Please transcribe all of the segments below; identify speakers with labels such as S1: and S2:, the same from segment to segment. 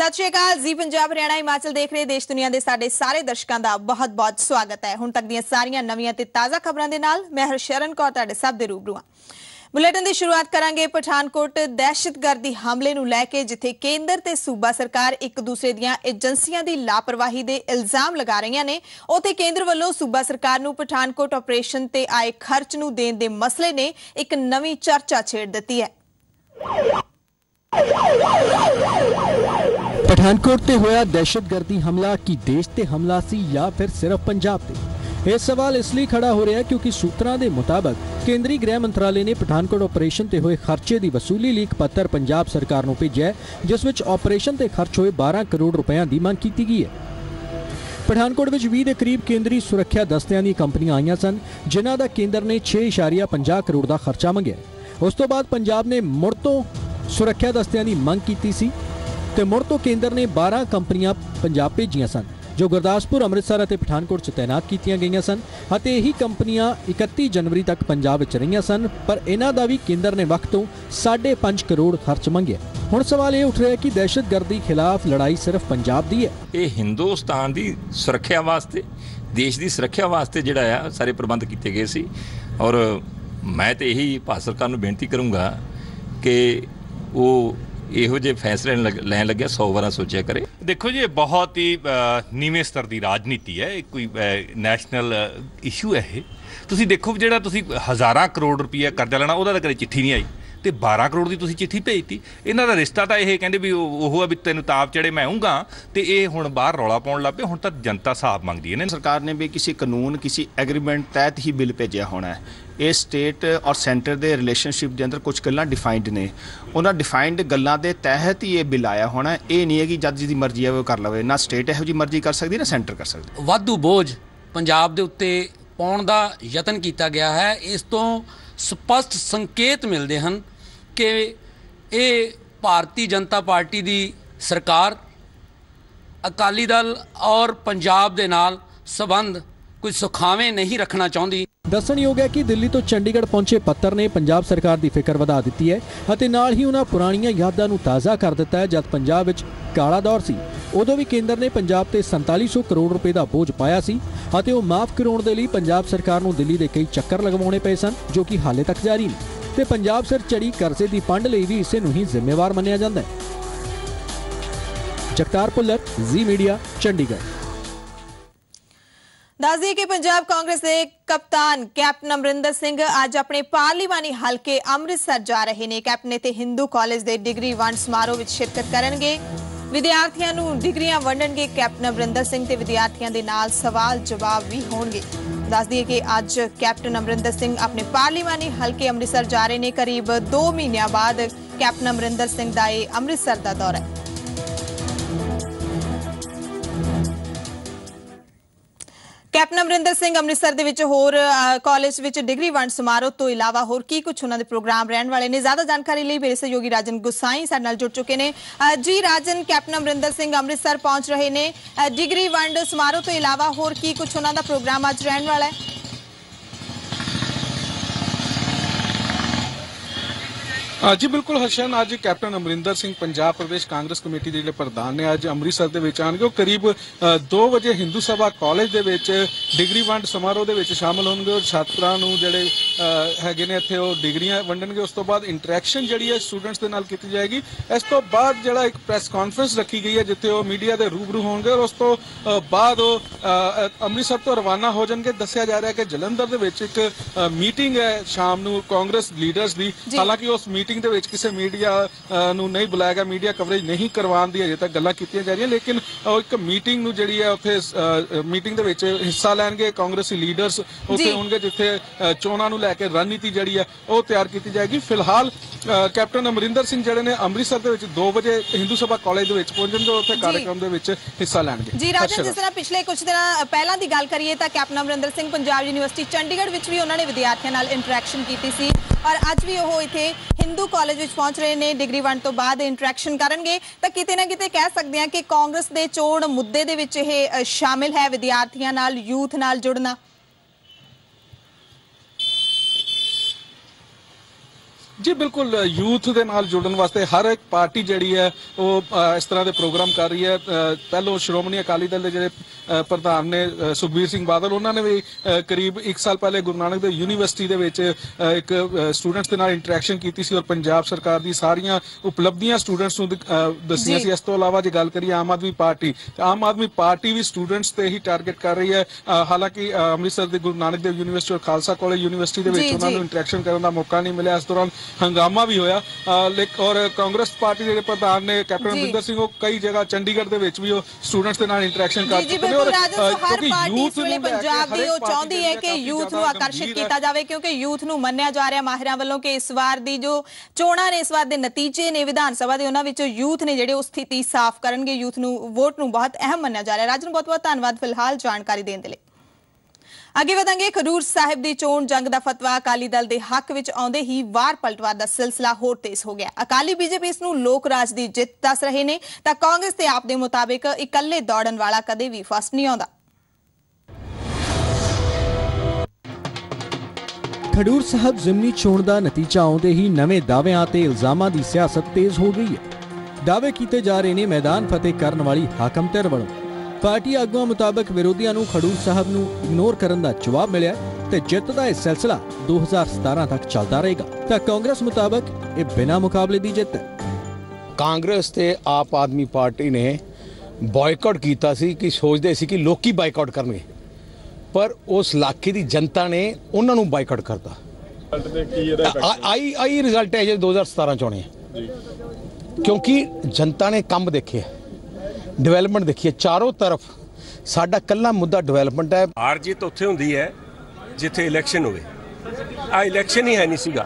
S1: सत श्री अकाल जी। पंजाब हरियाणा हिमाचल देख रहे देश दुनिया के साडे सारे दर्शकों का बहुत बहुत स्वागत है। हुण तक दी सारियां नवीं ते ताज़ा खबरां दे नाल मैं हरशरण कौर तुहाडे सब दे रूबरू हां। बुलेटिन की शुरुआत करांगे पठानकोट दहशतगर्दी हमले नूं लैके जिथे केंद्र ते सूबा सरकार एक दूसरे दीआं एजेंसियां दी लापरवाही दे इल्जाम लगा रहीआं ने, उत्थे केंद्र वल्लों सूबा सरकार नूं पठानकोट ऑपरेशन ते आए खर्च नूं देण दे मसले ने एक नवीं चर्चा छेड़ दित्ती है।
S2: पठानकोट ते होया दहशतगर्दी हमला की देश ते हमला सी या फिर सिर्फ पंजाब ते? यह सवाल इसलिए खड़ा हो रहा है क्योंकि सूत्रों के मुताबिक केंद्रीय गृह मंत्रालय ने पठानकोट ऑपरेशन ते होए खर्चे की वसूली लीक पत्र पंजाब सरकार को भेजा है, जिस विच ऑपरेशन ते खर्च होए 12 करोड़ रुपयों की मांग की गई है। पठानकोट में 20 के करीब केंद्रीय सुरक्षा दस्तियां दी कंपनियां आईयां सन, जिन्हां दा केंद्र ने 6.50 करोड़ का खर्चा मंगया। उस तो बाद पंजाब ने मुड़ तो सुरक्षा दस्तियां दी मंग कीती सी ते मुड़ तो केंद्र ने 12 कंपनियां पंजाब भेजियां सन, जो गुरदासपुर, अमृतसर और पठानकोट च तैनात कीतियां गईयां सन। यही कंपनियां 31 जनवरी तक पंजाब विच रहीआं सन, पर इन्हां दा भी केंद्र ने वक्त तो 5.5 करोड़ खर्च मंगया। हुण सवाल ये उठ रहा है कि दहशतगर्दी खिलाफ लड़ाई सिर्फ पंजाब दी है।
S3: ये हिंदुस्तान की सुरक्षा वास्ते, देश की सुरक्षा वास्ते जिहड़ा आ सारे प्रबंध किए गए सी। और मैं तो यही भारत सरकार नूं बेनती करूँगा कि वो ਇਹੋ ਜਿਹੇ फैसले ਲੈਣ ਲੱਗਿਆ 100 ਵਾਰ सोचा करे।
S4: देखो जी, बहुत ही नीवें स्तर की राजनीति है, कोई नैशनल इशू है ये। तुसीं देखो ਜਿਹੜਾ ਤੁਸੀਂ हज़ारां करोड़ रुपया करजा लेना, ਉਹਦਾ ਤਾਂ ਕਦੇ चिट्ठी नहीं आई ਤੇ 12 ਕਰੋੜ ਦੀ ਤੁਸੀਂ चिट्ठी भेजती। ਇਹਨਾਂ ਦਾ ਰਿਸ਼ਤਾ ਤਾਂ ਇਹ ਕਹਿੰਦੇ ਵੀ ਉਹ ਆ ਵੀ ਤੈਨੂੰ ਤਾਪ ਚੜੇ ਮੈਂ ਆਉਂਗਾ, ਤੇ ਇਹ ਹੁਣ ਬਾਹਰ ਰੌਲਾ ਪਾਉਣ ਲੱਗ ਪਏ। ਹੁਣ ਤਾਂ ਜਨਤਾ ਹਿਸਾਬ ਮੰਗਦੀ ਹੈ।
S5: सरकार ने भी किसी कानून, किसी एग्रीमेंट तहत ही बिल भेजा होना है। ਇਹ ਸਟੇਟ ਔਰ ਸੈਂਟਰ ਦੇ ਰਿਲੇਸ਼ਨਸ਼ਿਪ ਦੇ ਅੰਦਰ ਕੁਝ ਗੱਲਾਂ ਡਿਫਾਈਨਡ ਨੇ, ਉਹਨਾਂ ਡਿਫਾਈਨਡ ਗੱਲਾਂ ਦੇ ਤਹਿਤ ਹੀ ਇਹ ਬਿੱਲ ਆਇਆ ਹੋਣਾ। ਇਹ ਨਹੀਂ ਹੈ ਕਿ ਜੱਜ ਦੀ ਮਰਜ਼ੀ ਹੈ ਉਹ ਕਰ ਲਵੇ, ਨਾ ਸਟੇਟ ਇਹੋ ਜਿਹੀ ਮਰਜ਼ੀ ਕਰ ਸਕਦੀ, ਨਾ ਸੈਂਟਰ ਕਰ ਸਕਦਾ।
S6: ਵਾਧੂ ਬੋਝ ਪੰਜਾਬ ਦੇ ਉੱਤੇ ਪਾਉਣ ਦਾ ਯਤਨ ਕੀਤਾ ਗਿਆ ਹੈ। ਇਸ ਤੋਂ ਸਪਸ਼ਟ ਸੰਕੇਤ ਮਿਲਦੇ ਹਨ ਕਿ ਇਹ ਭਾਰਤੀ ਜਨਤਾ ਪਾਰਟੀ ਦੀ ਸਰਕਾਰ ਅਕਾਲੀ ਦਲ ਔਰ ਪੰਜਾਬ ਦੇ ਨਾਲ ਸੰਬੰਧ ਕੋਈ ਸੁਖਾਵੇਂ नहीं रखना चाहती।
S2: दसणयोग है कि दिल्ली तो चंडीगढ़ पहुंचे पत्र ने पंजाब सरकार की फिक्र वधा दी है और नाल ही उन्हां पुराणियां यादां नूं ताज़ा कर दिता है। जब पंजाब विच काला दौर सी, उदों भी केंद्र ने पंजाब ते 4700 करोड़ रुपए का बोझ पाया सी और वो माफ़ कराउण दे लई पंजाब सरकार नूं दिल्ली दे कई चक्कर लगवाउणे पे सन, जो कि हाले तक जारी ने। ते पंजाब सिर चढ़ी करजे की फंड लई भी इसे नूं ही जिम्मेवार मन्निया जांदा है। जगतार भुल्लर, जी मीडिया, चंडीगढ़।
S1: दस दिए कि पंजाब कांग्रेस के कप्तान कैप्टन अमरिंदर सिंह अज अपने पार्लीमानी हलके अमृतसर जा रहे हैं। कैप्टन इत्थे हिंदू कॉलेज के डिग्री वंड समारोह में शिरकत करेंगे। विद्यार्थियों नूं डिग्रियां वंडणगे कैप्टन अमरिंदर सिंह ते विद्यार्थियों के नाल सवाल जवाब भी होणगे। दस दिए कि अज कैप्टन अमरिंदर सिंह अपने पार्लीमानी हलके अमृतसर जा रहे हैं। करीब 2 महीनों बाद कैप्टन अमरिंदर सिंह का यह अमृतसर का दौरा है। कैप्टन अमरिंदर सिंह अमृतसर दे विच होर कॉलेज विच डिग्री वंड समारोह तो इलावा होर की कुछ उन्होंने प्रोग्राम रहने वाले ने। ज्यादा जानकारी लिए मेरे सहयोगी राजन गुसाई साडे नाल जुड़ चुके हैं। जी राजन, कैप्टन अमरिंदर सिंह अमृतसर पहुंच रहे ने, डिग्री वंड समारोह तो इलावा होर की कुछ उन्होंने प्रोग्राम अज रहने वाला है?
S7: जी बिल्कुल हर्षन, अज कैप्टन अमरिंदर सिंह पंजाब प्रदेश कांग्रेस कमेटी के जो प्रधान ने अज अमृतसर के आएंगे। करीब 2 बजे हिंदू सभा कॉलेज के डिग्री वंड समारोह के शामिल होंगे और छात्रों जोड़े है ने इतने डिग्रियां वंडणगे। उस तो बाद इंटरैक्शन जी है स्टूडेंट्स के नाल की जाएगी। इस तो बाद जो एक प्रैस कॉन्फ्रेंस रखी गई है जिथे वो मीडिया के रूबरू होंगे और उस तो बाद अमृतसर तो रवाना हो जाएंगे। दसिया जा रहा है कि जलंधर एक मीटिंग है शाम को कांग्रेस लीडर्स की, हालांकि उस मीटिंग ਦੇ ਵਿੱਚ ਕਿਸੇ ਮੀਡੀਆ ਨੂੰ ਨਹੀਂ ਬੁਲਾਇਆ ਗਿਆ, ਮੀਡੀਆ ਕਵਰੇਜ ਨਹੀਂ ਕਰਵਾਉਣ ਦੀ ਅਜੇ ਤੱਕ ਗੱਲਾਂ ਕੀਤੀਆਂ ਜਾ ਰਹੀਆਂ। ਲੇਕਿਨ ਇੱਕ ਮੀਟਿੰਗ ਨੂੰ ਜਿਹੜੀ ਹੈ ਉੱਥੇ ਮੀਟਿੰਗ ਦੇ ਵਿੱਚ ਹਿੱਸਾ ਲੈਣਗੇ ਕਾਂਗਰਸੀ ਲੀਡਰਸ ਉੱਥੇ ਹੋਣਗੇ, ਜਿੱਥੇ ਚੋਣਾਂ ਨੂੰ ਲੈ ਕੇ ਰਣਨੀਤੀ ਜਿਹੜੀ ਹੈ ਉਹ ਤਿਆਰ ਕੀਤੀ ਜਾਏਗੀ। ਫਿਲਹਾਲ ਕੈਪਟਨ ਅਮਰਿੰਦਰ ਸਿੰਘ ਜਿਹੜੇ ਨੇ ਅੰਮ੍ਰਿਤਸਰ ਦੇ ਵਿੱਚ 2 ਵਜੇ ਹਿੰਦੂ ਸਭਾ ਕਾਲਜ ਦੇ ਵਿੱਚ ਪਹੁੰਚਣਗੇ, ਉੱਥੇ ਕਾਰਜਕ੍ਰਮ ਦੇ ਵਿੱਚ ਹਿੱਸਾ ਲੈਣਗੇ।
S1: ਜੀ ਰਾਜਨ, ਜਿਸ ਤਰ੍ਹਾਂ ਪਿਛਲੇ ਕੁਝ ਦਿਨਾਂ ਪਹਿਲਾਂ ਦੀ ਗੱਲ ਕਰੀਏ ਤਾਂ ਕੈਪਟਨ ਅਮਰਿੰਦਰ ਸਿੰਘ ਪੰਜਾਬ ਯੂਨੀਵਰਸਿਟੀ ਚੰਡੀਗੜ੍ਹ ਵਿੱਚ ਵੀ ਉਹਨਾਂ ਨੇ ਵਿਦਿਆਰਥੀਆਂ ਨਾਲ ਇੰਟਰੈਕਸ਼ਨ ਕੀਤੀ ਸੀ और अज भी वो इत्थे हिंदू कॉलेज में पहुंच रहे हैं। डिग्री वंड तो बाद इंटरैक्शन करेंगे तो किते ना किते कह सकते हैं कि कांग्रेस के चोण मुद्दे दे विच इह शामिल है, विद्यार्थियों नाल, यूथ नाल जुड़ना।
S7: जी बिल्कुल, यूथ के नाल जुड़न वास्ते हर एक पार्टी जिहड़ी है वो इस तरह के प्रोग्राम कर रही है। पहलों श्रोमणी अकाली दल के जिहड़े प्रधान ने सुखबीर सिंह बादल, उन्होंने भी करीब 1 साल पहले गुरु नानक देव यूनीवर्सिटी दे विच एक स्टूडेंट्स के नाल इंटरैक्शन की सी और पंजाब सरकार दी सारियां उपलब्धियां स्टूडेंट्स नूं दस्सियां सी। इस तो इलावा जे गल करिए आम आदमी पार्टी भी स्टूडेंट्स ते ही टारगेट कर रही है। हालांकि अमृतसर के गुरु नानक देव यूनीवर्सिटी और खालसा कॉलेज यूनीवर्सिटी दे विच उन्हां नूं इंटरैक्शन करन दा मौका नहीं मिलिया। इस दौरान हंगामा भी होया। और कांग्रेस पार्टी के प्रधान ने कैप्टन अमरिंदर सिंह कई जगह चंडीगढ़ के विच भी स्टूडेंट्स के नाल इंटरैक्शन कर चुके हैं। और क्योंकि यूथ
S1: पंजाब दी ओह चाहुंदी है कि यूथ नूं आकर्षित किया जाए, क्योंकि यूथ नूं मन्निया जा रहा माहिरां वल्लों कि इस बार दी जो चोणां ने, इस बार दे नतीजे ने विधान सभा दे, उन्हां विचों यूथ ने जिहड़े उह स्थिति साफ करनगे। यूथ नूं वोट नूं बहुत अहम मन्निया जा रहा है। राजन, बहुत बहुत धन्नवाद फिलहाल जानकारी देण दे लई। अगे वधांगे। खडूर साहिब दी चोण जंग दा फतवा अकाली दल दे हक विच आउंदे ही वार पलटवार दा सिलसिला होर तेज हो गया। अकाली बीजेपी इस नूं लोक राज दी जित दस रहे ने तां कांग्रेस ते आप दे मुताबिक इकल्ले दौड़न वाला कदे भी फस्ट नहीं आउंदा।
S2: खडूर साहब जिमनी चोण का नतीजा आउंदे ही नवे दावियां ते इल्जामां दी सियासत तेज हो गई है। दावे कीते जा रहे ने मैदान फतेह करन वाली हाकम धिर वल्लों। पार्टी आगुआं मुताबक विरोधियों नूं खडूर साहब नूं इग्नोर करन दा जवाब मिलिया ते जित दा यह सिलसिला 2017 तक चलता रहेगा। तां कांग्रेस मुताबक यह बिना मुकाबले दी जित है।
S8: कांग्रेस ते आप आदमी पार्टी ने बॉयकॉट कीता सी कि सोचदे सी कि लोकी बायकॉट करनगे, पर उस इलाके की जनता ने उन्होंने बायकॉट करता। आई रिजल्ट है 2017 चुने, क्योंकि जनता ने काम देखे, डिवेलपमेंट देखी है चारों तरफ। साडा कल्ला मुद्दा डिवेलपमेंट है।
S9: हार जीत उत्थे हुंदी है जिथे इलैक्शन होवे। आ इलैक्शन ही है नहीं सीगा।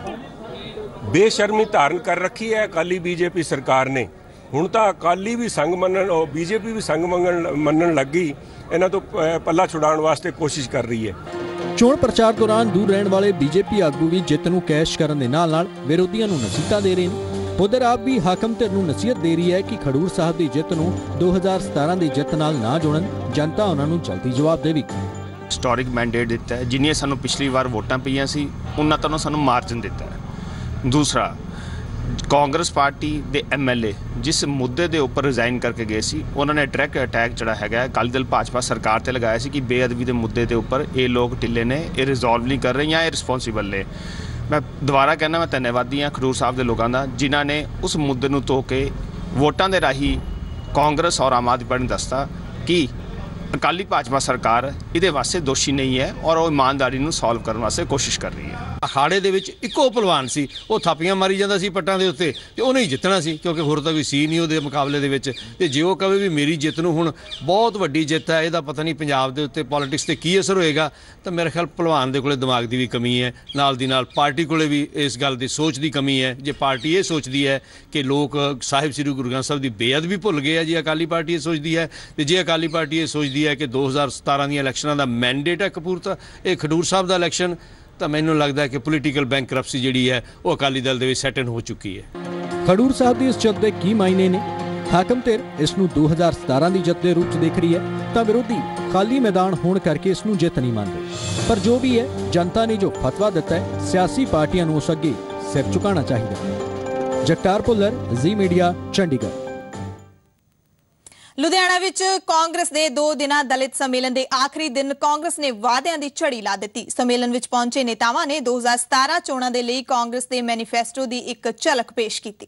S9: बेशर्मी धारण कर रखी है अकाली बीजेपी सरकार ने। हुण तां अकाली भी संग मनन और बीजेपी भी संग मनन लग गई। इन्हां तो पल्ला छुड़ाउण वास्ते कोशिश कर रही है।
S2: चोण प्रचार दौरान दूर रहने वाले बीजेपी आगू भी जित नूं कैश करन दे नाल नाल विरोधियों नूं नसीहतां दे रहे हैं। उधर आप भी हाकम धिर नूं नसीहत दे रही है कि खडूर साहब की जित नूं 2017 की जित नाल ना जोड़न, जनता उन्हां नूं जल्दी जवाब देवेगी।
S5: हिस्टोरिक मैंडेट दिता है, जिन्नियां सानूं पिछली बार वोटां पईयां सी उन्हां तों सानूं मार्जिन दिता है। दूसरा, कांग्रेस पार्टी के MLA जिस मुद्दे के उपर रिजाइन करके गए सी, उन्होंने डायरैक्ट अटैक जड़ा है अकाली दल भाजपा सरकार से लगाया सी कि बेअदबी के मुद्दे के उपर ये लोग ढिले ने, ये रिजोल्व नहीं कर रहे या ये रिस्पोंसिबल ने। मैं दोबारा कहना, मैं धन्यवादी हाँ खडूर साहब के लोगों का जिन्हों ने उस मुद्दे नूं धो के वोटां दे राही कांग्रेस और आम आदमी पार्टी ने दसता कि अकाली भाजपा सरकार इहदे वास्ते दोषी नहीं है और वो ईमानदारी नूं सॉल्व करने वास्ते कोशिश कर रही है।
S8: अखाड़े दे विच इक्को भलवान सी, वो थापियां मारी जांदा सी पट्टां दे उत्ते ते उहने ही जितना सी, क्योंकि होर तां कोई सी नहीं उहदे मुकाबले दे विच। ते जे वो कहे भी मेरी जित नूं हुण बहुत वड्डी जित है, इहदा पता नहीं पंजाब दे उत्ते पॉलिटिक्स ते की असर होएगा, तां मेरे ख्याल भलवान दे कोले दिमाग दी भी कमी है, नाल दी नाल पार्टी कोले भी इस गल दी सोच दी कमी है। जे पार्टी ये सोचदी है कि लोग साहिब श्री गुरु ग्रंथ साहिब दी बेअदबी भुल गए है, जे अकाली पार्टी ये सोचदी है, ते जे अकाली पार्टी ये सोचदी है कि 2017 दी इलैक्शनां दा मैंडेट है कपूरता ये खडूर साहब दा इलैक्शन, तो मैनूं लगदा है कि पोलीटिकल बैंकरप्सी जिहड़ी है वो अकाली दल दे विच सैट इन हो चुकी है।
S2: खडूर साहब की इस जित के की मायने ने? हाकम धिर इसनूं 2017 की जित के रूप च देख रही है, तो विरोधी खाली मैदान होने करके इसनूं जित नहीं मानते। पर जो भी है, जनता ने जो फतवा दिता है, सियासी पार्टियां नूं उस अगे सिर झुकाना चाहिए। जगतार भुल्लर, जी मीडिया, चंडीगढ़।
S1: लुधियाना विच कांग्रेस के 2 दिना दलित सम्मेलन के आखिरी दिन कांग्रेस ने वादियां की झड़ी ला दी। सम्मेलन विच पहुंचे नेतावां ने 2017 चोणां दे लई कांग्रेस के मैनीफेस्टो की एक झलक पेश की।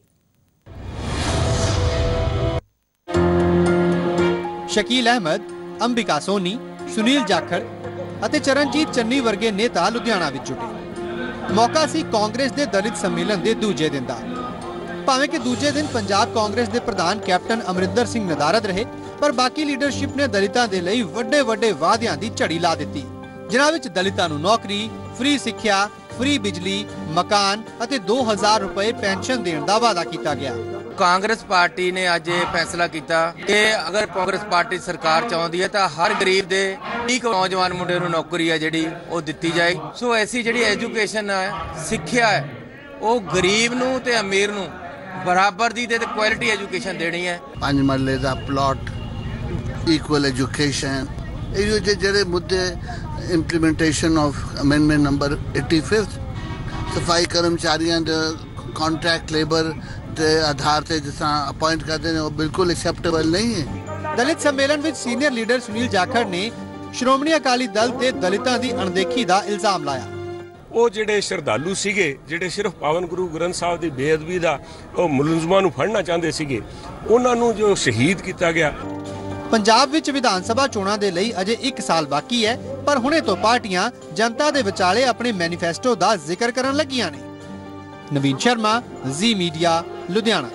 S10: शकील अहमद, अंबिका सोनी, सुनील जाखड़ ਅਤੇ ਚਰਨਜੀਤ ਚੰਨੀ ਵਰਗੇ नेता लुधियाना विच जुटे। मौका सी कांग्रेस के दलित सम्मेलन के दूजे दिन का। भावें कि दूजे दिन पंजाब कांग्रेस के प्रधान कैप्टन अमरिंदर सिंह नदारद रहे, पर बाकी लीडरशिप ने दलितों के लिए वड्डे वड्डे वादियां की झड़ी ला दी, जिन्हां विच दलितों नूं नौकरी, फ्री सिक्ख्या, फ्री बिजली, मकान और 2000 रुपए पेंशन देने का वादा किया गया।
S11: कांग्रेस पार्टी ने अज फैसला किया कि अगर कांग्रेस पार्टी सरकार चाहती है तो हर गरीब दे एक नौजवान मुंडे नूं नौकरी है जिहड़ी वो दित्ती जाए। सो ऐसी जिहड़ी एजुकेशन है, सिक्ख्या है, वो गरीब नूं ते अमीर नूं बराबर दी ते क्वालिटी एजुकेशन देनी है।
S12: 5 मरले दा प्लॉट, इक्वल एजुकेशन, ये जिहड़े मुद्दे इंप्लीमेंटेशन ऑफ अमेंडमेंट नंबर 85 सफाई कर्मचारियों कॉन्ट्रैक्ट लेबर के आधार से जिस तरह अपॉइंट करते हैं वो बिल्कुल एक्सेप्टेबल नहीं है।
S10: दलित सम्मेलन में सीनियर लीडर सुनील जाखड़ ने श्रोमणी अकाली दल ते दलितां दी अणदेखी दा इल्जाम लाया।
S9: ਉਹ ਜਿਹੜੇ ਸ਼ਰਧਾਲੂ ਸੀਗੇ ਜਿਹੜੇ ਸਿਰਫ ਪਾਵਨ ਗੁਰੂ ਗ੍ਰੰਥ ਸਾਹਿਬ ਦੀ ਬੇਅਦਬੀ ਦਾ ਉਹ ਮੁਲਜ਼ਮਾਂ ਨੂੰ ਫੜਨਾ ਚਾਹੁੰਦੇ ਸੀਗੇ ਉਹਨਾਂ ਨੂੰ ਜੋ ਸ਼ਹੀਦ ਕੀਤਾ ਗਿਆ।
S10: ਪੰਜਾਬ ਵਿੱਚ ਵਿਧਾਨ ਸਭਾ ਚੋਣਾਂ ਦੇ ਲਈ ਅਜੇ 1 ਸਾਲ ਬਾਕੀ ਹੈ, ਪਰ ਹੁਣੇ ਤੋਂ ਪਾਰਟੀਆਂ ਜਨਤਾ ਦੇ ਵਿਚਾਲੇ ਆਪਣੇ ਮੈਨੀਫੈਸਟੋ ਦਾ ਜ਼ਿਕਰ ਕਰਨ ਲੱਗੀਆਂ ਨੇ। ਨਵੀਨ ਸ਼ਰਮਾ, ਜ਼ੀ ਮੀਡੀਆ, ਲੁਧਿਆਣਾ।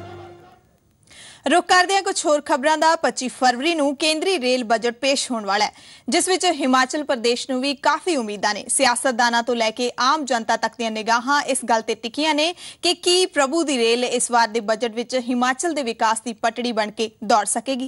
S1: रुख करते हैं कुछ होर खबरों का। 25 फरवरी को केंद्री रेल बजट पेश होने वाला है, जिस विच हिमाचल प्रदेश नूं भी काफ़ी उम्मीदां ने। सियासतदानां तो लैके आम जनता तक दी निगाहां इस गल ते टिकियां ने कि की प्रभु दी रेल इस बार दे बजट विच हिमाचल दे विकास की पटड़ी बन के दौड़ सकेगी।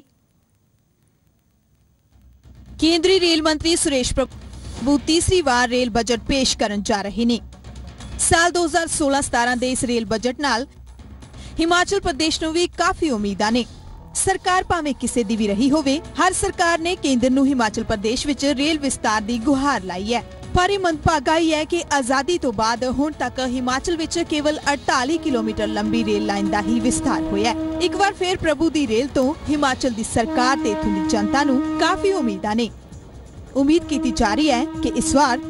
S1: केंद्रीय रेल मंत्री सुरेश प्रभु तीसरी बार रेल बजट पेश करन जा रहे ने। साल 2016-17 दे इस रेल बजट नाल हिमाचल प्रदेश नूं भी काफ़ी उम्मीदां ने। सरकार भावें किसी दी भी रही होवे, हर सरकार ने केंद्र नूं हिमाचल प्रदेश विच रेल विस्तार दी गुहार लाई है। पर यह मंदभागा ही है कि आज़ादी तो बाद हुण तक हिमाचल विच केवल 48 किलोमीटर लंबी रेल लाइन दा ही विस्तार होया है। एक बार फिर प्रभु दी रेल तो हिमाचल दी सरकार ते इत्थों दी जनता नूं काफ़ी उम्मीदां ने। उम्मीद की जा रही है कि इस बार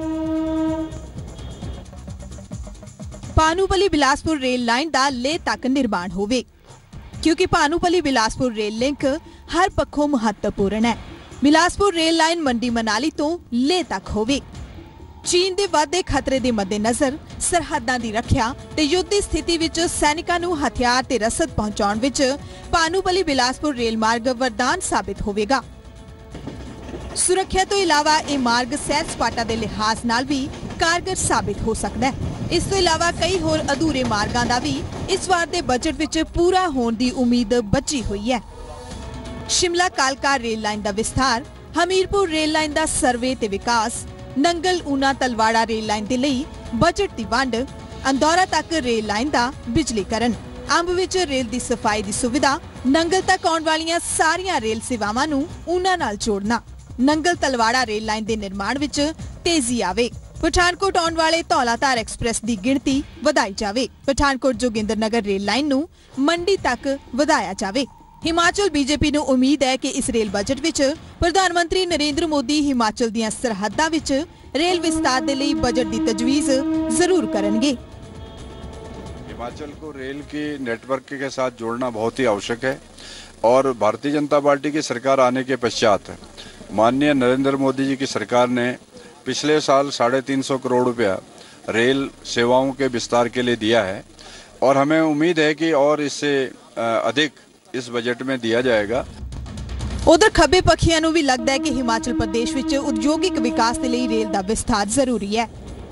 S1: भानूपली बिलासपुर रेल लाइन का लेह तक निर्माण होवे, क्योंकि भानूपली बिलासपुर रेल लिंक हर पक्षों महत्वपूर्ण है। बिलासपुर रेल लाइन मंडी मनाली तो लेह तक होवे। चीन के बढ़ते खतरे के मद्देनजर सरहदां की रखिया ते युद्ध की स्थिति विच सैनिकां नूं हथियार ते रसद पहुंचाउण विच भानूपली बिलासपुर रेल मार्ग वरदान साबित होवेगा। सुरक्षा तो इलावा यह मार्ग सैर सपाटा के लिहाज नाल भी कारगर साबित हो सकता है। इस तो इलावा कई होर अधूरे मार्गां दा भी इस बार दे बजट विच पूरा होने की उम्मीद बची हुई है। शिमला कालका रेल लाइन का विस्तार, हमीरपुर रेल लाइन का सर्वे ते विकास, नंगल ऊना तलवाड़ा रेल लाइन के लिए बजट की वंड, अंदौरा तक रेल लाइन का बिजलीकरण, अंब विच रेल की सफाई की सुविधा, नंगल तक आउण वालियां सारियां रेल सेवावां नूं ऊना नाल जोड़ना, नंगल तलवाड़ा रेल लाइन के निर्माण विच तेजी आवे, पठानकोट आने वाले धौलाधार एक्सप्रैस की गिणती वधाई जावे, पठानकोट जोगिंद्रनगर रेल लाइन नूं मंडी तक वधाया जावे। हिमाचल बीजेपी नूं उम्मीद है कि इस रेल बजट विच प्रधानमंत्री नरेंद्र मोदी हिमाचल दीयां सरहदां विच रेल विस्तार दे लई बजट की तजवीज़ जरूर करनगे।
S13: हिमाचल को रेल के नेटवर्क के साथ जोड़ना बहुत ही आवश्यक है और भारतीय जनता पार्टी की सरकार आने के पश्चात माननीय नरेंद्र मोदी जी की सरकार ने पिछले साल 350 करोड़ रुपया रेल सेवाओं के विस्तार के लिए दिया है और हमें उम्मीद है कि और इससे अधिक इस बजट में दिया जाएगा।
S1: उधर खब्बे पक्षियों को भी लगता है कि हिमाचल प्रदेश विच उद्योगिक विकास के लिए रेल का विस्तार जरूरी है।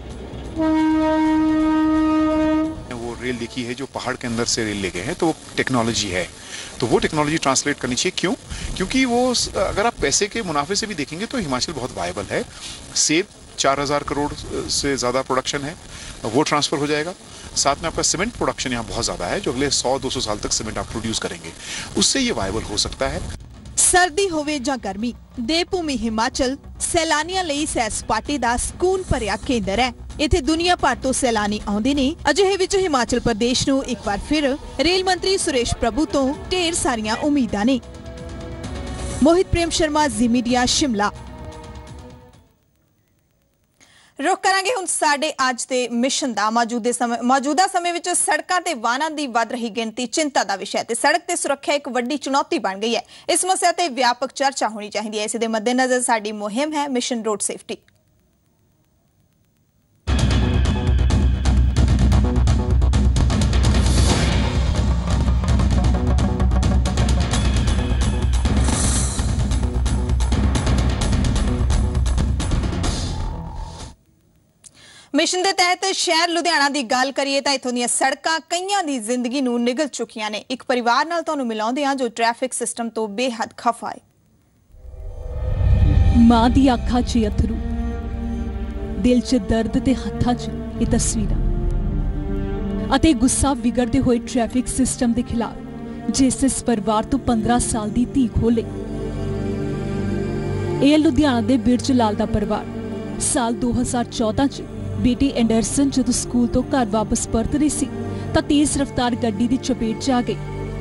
S14: वो रेल देखी है जो पहाड़ के अंदर से रेल ले गए हैं, तो वो टेक्नोलॉजी है, तो वो टेक्नोलॉजी ट्रांसलेट करनी चाहिए। क्यों? क्योंकि वो अगर आप पैसे के मुनाफे से भी देखेंगे तो हिमाचल बहुत वायबल है। सेब 4000 करोड़ से ज़्यादा प्रोडक्शन है, वो ट्रांसफ़र हो जाएगा। साथ में आपका सीमेंट प्रोडक्शन यहाँ बहुत ज़्यादा है, जो अगले 100-200 साल तक सीमेंट आप प्रोड्यूस करेंगे, उससे ये वायबल हो सकता है।
S1: सर्दी होवे जां गर्मी, देवभूमि हिमाचल सैलानियां लई सैर सपाटे दा सकून भरिया केंद्र है। इत्थे दुनिया भर तो सैलानी आउंदे ने। अजिहे विच हिमाचल प्रदेश नूं एक बार फिर रेल मंत्री सुरेश प्रभु तो ढेर सारियां उम्मीदां ने। मोहित प्रेम शर्मा, जी मीडिया, शिमला। रुख करांगे हुण साडे अज दे मिशन दा। मौजूदा समय विच सड़कां ते वाहनां दी वध रही गिणती चिंता दा विषय ते सड़क ते सुरक्षा एक वड्डी चुनौती बन गई है। इस समस्या ते व्यापक चर्चा होनी चाहिए है। इस दे मद्देनजर साडी मुहिम है मिशन रोड सेफ्टी। मिशन के तहत शहर लुधियाना की गल करिए तो इत्थों दी सड़कां कईयां दी जिंदगी नूं निगल चुकियां ने। एक परिवार नाल तुहानूं मिलाउंदे हां जो ट्रैफिक सिस्टम तो बेहद खफा है।
S15: मां दी अखां 'च अथरू, दिल 'च दर्द ते हत्थां 'च ये तस्वीरां अते गुस्सा विगड़दे होए ट्रैफिक सिस्टम के खिलाफ जिस इस परिवार तो 15 साल की धी खोले। यह लुधियाना के बिरज लाल का परिवार साल 2014 च बेटी एंडरसन जदों स्कूल तो घर वापस परत रही सी तां तेज रफ्तार गड्डी दी चपेट च आ गई।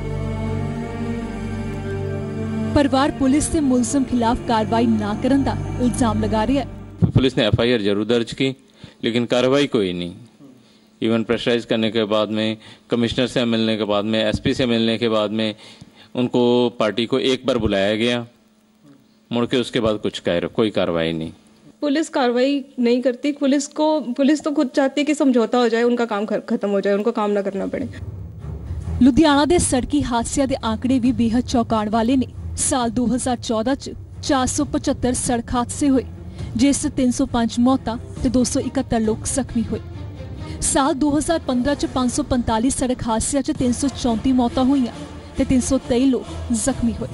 S15: परिवार पुलिस ने मुलजिम खिलाफ कार्रवाई ना करन दा इल्जाम लगा रहा है।
S16: पुलिस ने FIR जरूर दर्ज की लेकिन कार्रवाई कोई नहीं। इवन प्रेशराइज करने के बाद में, कमिश्नर से मिलने के बाद में, SP से मिलने के बाद में उनको पार्टी को एक बार बुलाया गया, मुड़ के उसके बाद कोई कार्रवाई नहीं।
S17: पुलिस कार्रवाई नहीं करती। पुलिस तो खुद चाहती है कि समझौता हो जाए, उनका काम खत्म हो जाए, उनको काम ना करना पड़े।
S15: लुधियाना दे सड़की हादसियां दे आंकड़े भी बेहद चौंकाण वाले ने। साल 2014 च 475 सड़क हादसे हुए जिस 305 मौतां ते 271 लोग जख्मी हुए। साल 2015 च 545 सड़क हादसियां च 334 मौतां होईयां ते 323 लोग जख्मी हुए।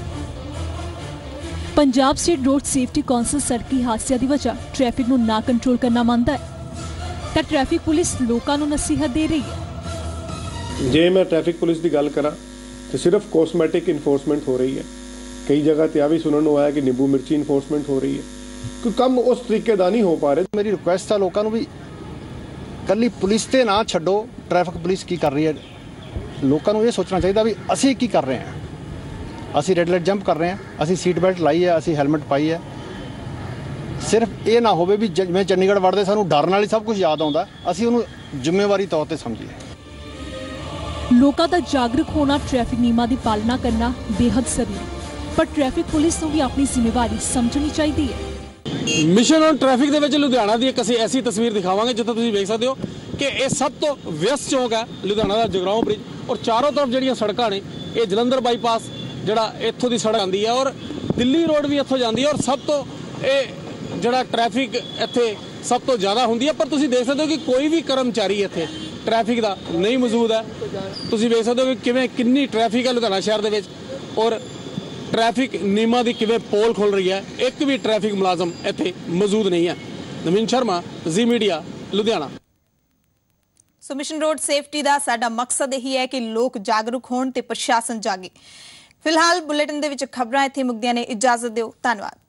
S15: Punjab state road safety council सड़की हादसियां दी वजह ट्रैफिक नूं ना कंट्रोल करना मानदा है तां ट्रैफिक पुलिस लोकां नूं नसीहत दे रही है।
S18: जे मैं ट्रैफिक पुलिस की गल करा तो सिर्फ कॉस्मैटिक इन्फोर्समेंट हो रही है। कई जगह तो यह भी सुनने को आया कि नींबू मिर्ची इन्फोर्समेंट हो रही है, कोई कम उस तरीके का नहीं हो पा रहे।
S19: मेरी रिक्वेस्ट है लोगों को भी कल्ली पुलिस ते ना छड्डो, ट्रैफिक पुलिस की कर रही है, लोगों को ये सोचना चाहिए भी असी की कर रहे हैं। असी रेड लाइट जंप कर रहे हैं, असी सीट बेल्ट लाई है, असी हैलमेट पाई है। सिर्फ ये ना हो भी जिवें चंडीगढ़ वड़दे सानू डर नाल ही सब कुछ याद आउंदा, असी उहनूं जिम्मेवारी तौर ते समझीए।
S15: लोगों का जागरूक होना, ट्रैफिक नियमां दी पालना करना बेहद जरूरी, पर ट्रैफिक पुलिस को भी अपनी जिम्मेवारी समझनी चाहिए है।
S20: मिशन ऑन ट्रैफिक दे विच लुधियाना दी एक ऐसी तस्वीर दिखावांगे जिੱਥੇ ਤੁਸੀਂ ਵੇਖ ਸਕਦੇ ਹੋ कि ਇਹ ਸਭ ਤੋਂ ਵਿਅਸਤ ਚੌਂਕ ਹੈ ਲੁਧਿਆਣਾ ਦਾ ਜਗਰਾਉਂ ਬ੍ਰਿਜ, ਔਰ ਚਾਰੋਂ ਤਰਫ ਜਿਹੜੀਆਂ ਸੜਕਾਂ ਨੇ ਇਹ ਜਲੰਧਰ ਬਾਈਪਾਸ ਜਿਹੜਾ ਇੱਥੋਂ ਦੀ ਸੜਕ ਆਉਂਦੀ ਹੈ ਔਰ ਦਿੱਲੀ ਰੋਡ ਵੀ ਇੱਥੋਂ ਜਾਂਦੀ ਹੈ ਔਰ ਸਭ ਤੋਂ ਇਹ ਜਿਹੜਾ ਟ੍ਰੈਫਿਕ ਇੱਥੇ ਸਭ ਤੋਂ ਜ਼ਿਆਦਾ ਹੁੰਦੀ ਹੈ। ਪਰ ਤੁਸੀਂ ਦੇਖ ਸਕਦੇ ਹੋ ਕਿ ਕੋਈ ਵੀ ਕਰਮਚਾਰੀ ਇੱਥੇ ਟ੍ਰੈਫਿਕ ਦਾ ਨਹੀਂ ਮੌਜੂਦ ਹੈ। ਤੁਸੀਂ ਵੇਖ ਸਕਦੇ ਹੋ ਕਿ ਕਿਵੇਂ ਕਿੰਨੀ ਟ੍ਰੈਫਿਕ ਹੈ ਲੁਧਿਆਣਾ ਸ਼ਹਿਰ ਦੇ ਵਿੱਚ ਔਰ ट्रैफिक नियमां दी किवें पोल खुल रही है, एक भी ट्रैफिक मुलाजम इत्थे मौजूद नहीं है। Naveen Sharma, Zee media, Ludhiana.
S1: So mission road safety का साडा मकसद यही है कि लोग जागरूक होण ते प्रशासन जागे। फिलहाल बुलेटिन दे विच खबरां इत्थे मुकदियां ने। इजाजत दिओ, धन्नवाद।